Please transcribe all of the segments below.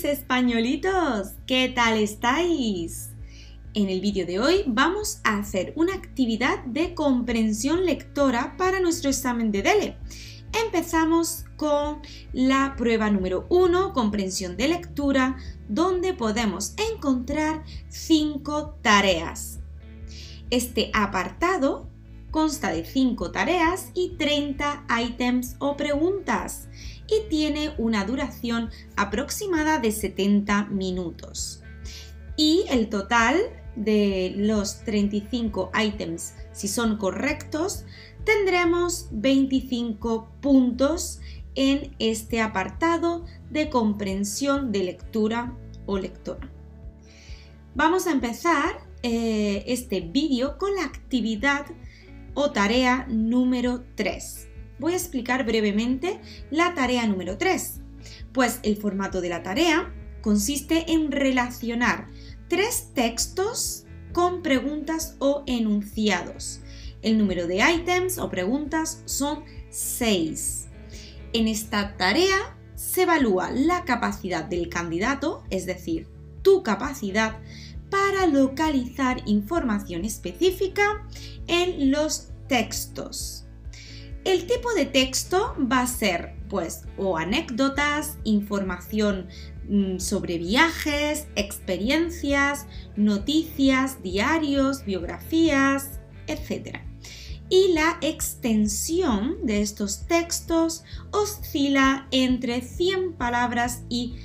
españolitos, ¿qué tal estáis? En el vídeo de hoy vamos a hacer una actividad de comprensión lectora para nuestro examen de DELE. Empezamos con la prueba número 1, comprensión de lectura, donde podemos encontrar 5 tareas. Este apartado consta de 5 tareas y 30 ítems o preguntas y tiene una duración aproximada de 70 minutos. Y el total de los 35 ítems, si son correctos, tendremos 25 puntos en este apartado de comprensión de lectura o lectora. Vamos a empezar este vídeo con la actividad o tarea número 3. Voy a explicar brevemente la tarea número 3. Pues el formato de la tarea consiste en relacionar 3 textos con preguntas o enunciados. El número de ítems o preguntas son 6. En esta tarea se evalúa la capacidad del candidato, es decir, tu capacidad para localizar información específica en los textos. El tipo de texto va a ser, pues, o anécdotas, información sobre viajes, experiencias, noticias, diarios, biografías, etc. Y la extensión de estos textos oscila entre 100 palabras y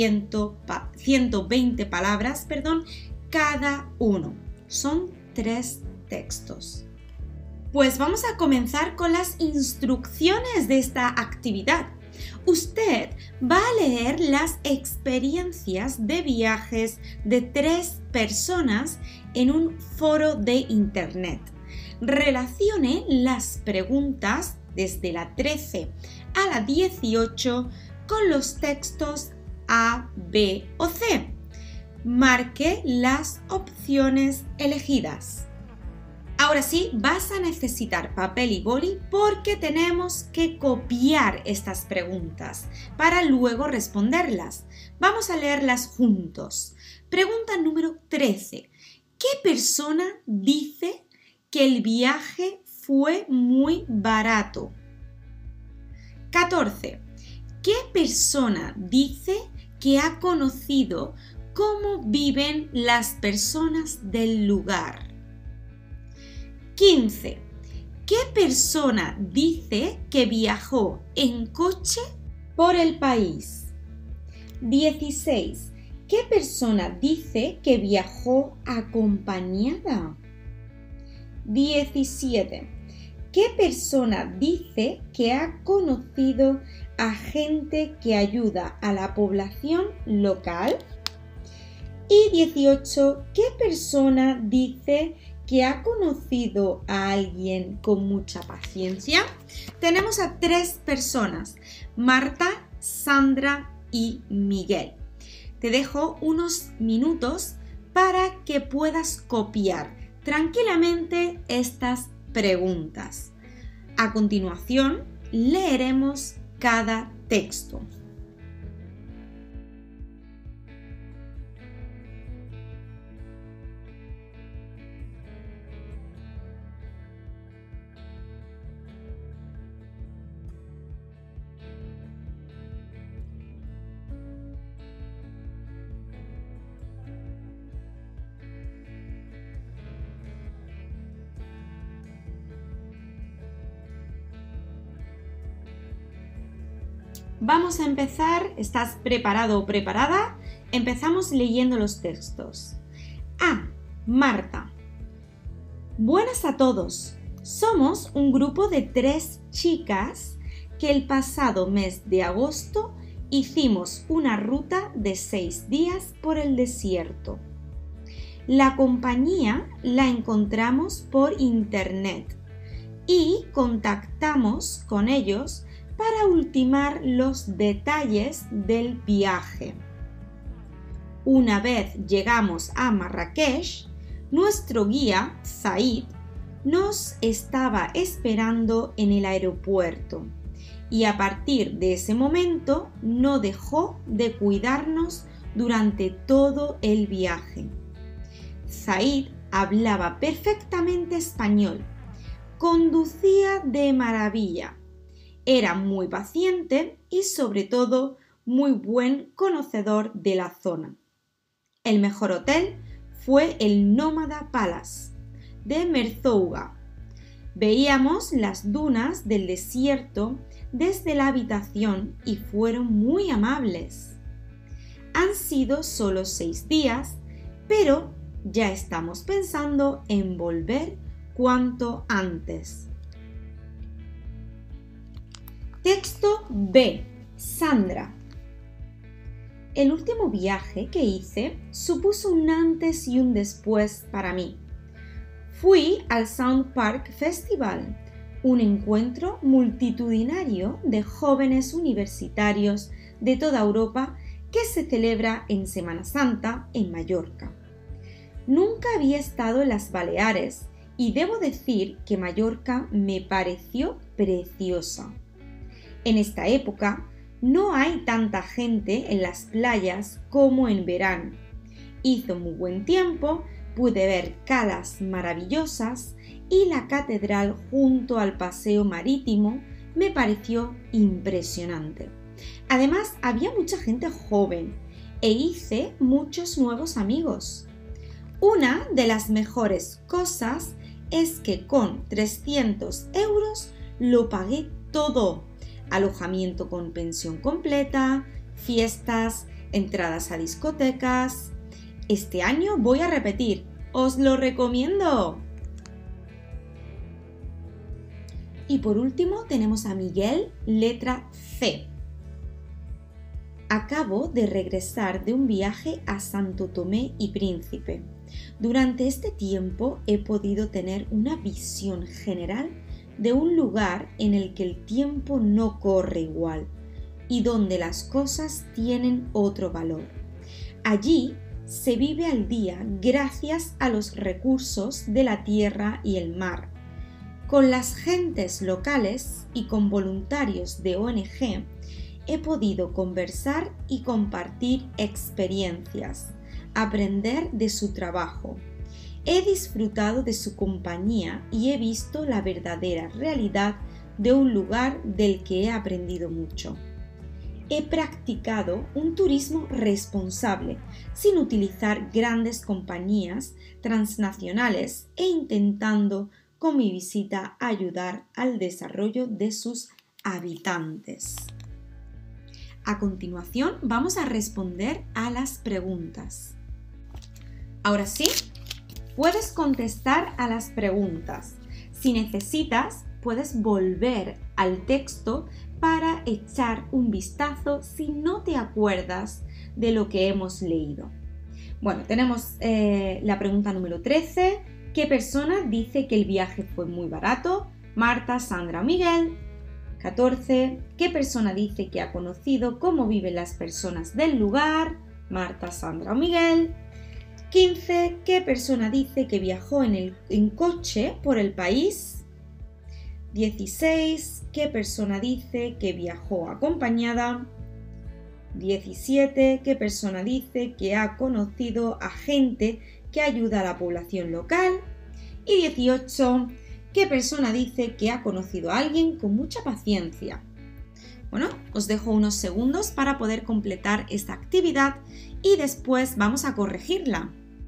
120 palabras, cada uno. Son 3 textos. Pues vamos a comenzar con las instrucciones de esta actividad. Usted va a leer las experiencias de viajes de 3 personas en un foro de internet. Relacione las preguntas desde la 13 a la 18 con los textos A, B o C. Marque las opciones elegidas. Ahora sí, vas a necesitar papel y boli porque tenemos que copiar estas preguntas para luego responderlas. Vamos a leerlas juntos. Pregunta número 13. ¿Qué persona dice que el viaje fue muy barato? 14. ¿Qué persona dice que ha conocido cómo viven las personas del lugar? 15. ¿Qué persona dice que viajó en coche por el país? 16. ¿Qué persona dice que viajó acompañada? 17. ¿Qué persona dice que ha conocido a gente que ayuda a la población local? Y 18. ¿Qué persona dice que ha conocido a alguien con mucha paciencia? Tenemos a 3 personas, Marta, Sandra y Miguel. Te dejo unos minutos para que puedas copiar tranquilamente estas preguntas. A continuación, leeremos cada texto. Vamos a empezar. ¿Estás preparado o preparada? Empezamos leyendo los textos. A. Marta. Buenas a todos. Somos un grupo de 3 chicas que el pasado mes de agosto hicimos una ruta de 6 días por el desierto. La compañía la encontramos por internet y contactamos con ellos para ultimar los detalles del viaje. Una vez llegamos a Marrakech, nuestro guía, Said, nos estaba esperando en el aeropuerto y a partir de ese momento no dejó de cuidarnos durante todo el viaje. Zaid hablaba perfectamente español, conducía de maravilla, era muy paciente y sobre todo muy buen conocedor de la zona. El mejor hotel fue el Nómada Palace de Merzouga. Veíamos las dunas del desierto desde la habitación y fueron muy amables. Han sido solo 6 días, pero ya estamos pensando en volver cuanto antes. Texto B. Sandra. El último viaje que hice supuso un antes y un después para mí. Fui al Sound Park Festival, un encuentro multitudinario de jóvenes universitarios de toda Europa que se celebra en Semana Santa en Mallorca. Nunca había estado en las Baleares y debo decir que Mallorca me pareció preciosa. En esta época no hay tanta gente en las playas como en verano. Hizo muy buen tiempo, pude ver calas maravillosas y la catedral junto al paseo marítimo me pareció impresionante. Además, había mucha gente joven e hice muchos nuevos amigos. Una de las mejores cosas es que con 300 € lo pagué todo. Alojamiento con pensión completa, fiestas, entradas a discotecas. Este año voy a repetir, ¡os lo recomiendo! Y por último tenemos a Miguel, letra C. Acabo de regresar de un viaje a Santo Tomé y Príncipe. Durante este tiempo he podido tener una visión general de un lugar en el que el tiempo no corre igual y donde las cosas tienen otro valor. Allí se vive al día gracias a los recursos de la tierra y el mar. Con las gentes locales y con voluntarios de ONG he podido conversar y compartir experiencias, aprender de su trabajo. He disfrutado de su compañía y he visto la verdadera realidad de un lugar del que he aprendido mucho. He practicado un turismo responsable, sin utilizar grandes compañías transnacionales e intentando con mi visita ayudar al desarrollo de sus habitantes. A continuación vamos a responder a las preguntas. Ahora sí, puedes contestar a las preguntas. Si necesitas, puedes volver al texto para echar un vistazo si no te acuerdas de lo que hemos leído. Bueno, tenemos la pregunta número 13. ¿Qué persona dice que el viaje fue muy barato? Marta, Sandra o Miguel. 14. ¿Qué persona dice que ha conocido cómo viven las personas del lugar? Marta, Sandra o Miguel. 15. ¿Qué persona dice que viajó en coche por el país? 16. ¿Qué persona dice que viajó acompañada? 17. ¿Qué persona dice que ha conocido a gente que ayuda a la población local? Y 18. ¿Qué persona dice que ha conocido a alguien con mucha paciencia? Bueno, os dejo unos segundos para poder completar esta actividad y después vamos a corregirla.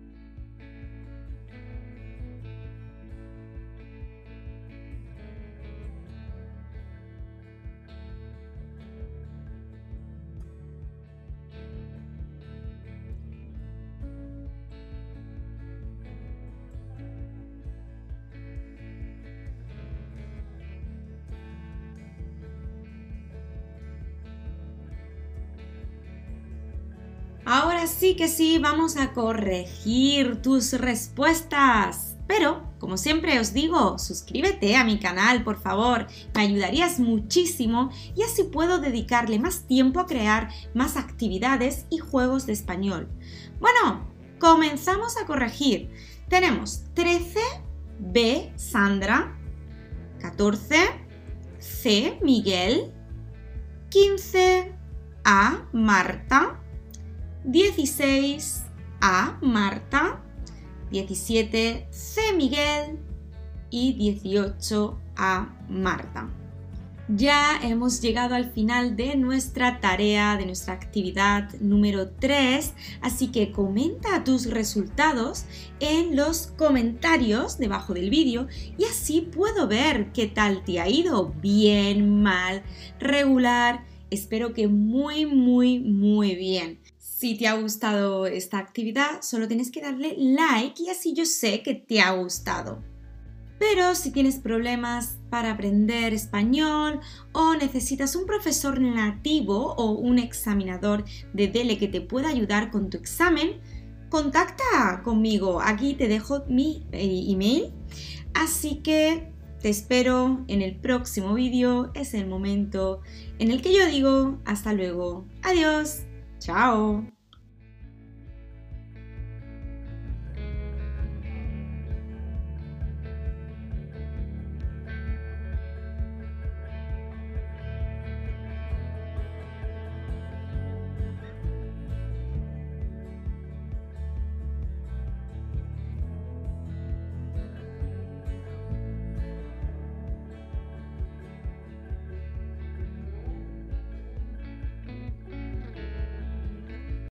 Ahora sí que sí, vamos a corregir tus respuestas. Pero, como siempre os digo, suscríbete a mi canal, por favor. Me ayudarías muchísimo y así puedo dedicarle más tiempo a crear más actividades y juegos de español. Bueno, comenzamos a corregir. Tenemos 13, B, Sandra. 14, C, Miguel. 15, A, Marta. 16 A. Marta, 17 C. Miguel y 18 A. Marta. Ya hemos llegado al final de nuestra tarea, de nuestra actividad número 3, así que comenta tus resultados en los comentarios debajo del vídeo y así puedo ver qué tal te ha ido, bien, mal, regular, espero que muy bien. Si te ha gustado esta actividad, solo tienes que darle like y así yo sé que te ha gustado. Pero si tienes problemas para aprender español o necesitas un profesor nativo o un examinador de DELE que te pueda ayudar con tu examen, contacta conmigo. Aquí te dejo mi email. Así que te espero en el próximo vídeo. Es el momento en el que yo digo hasta luego. Adiós. Chao.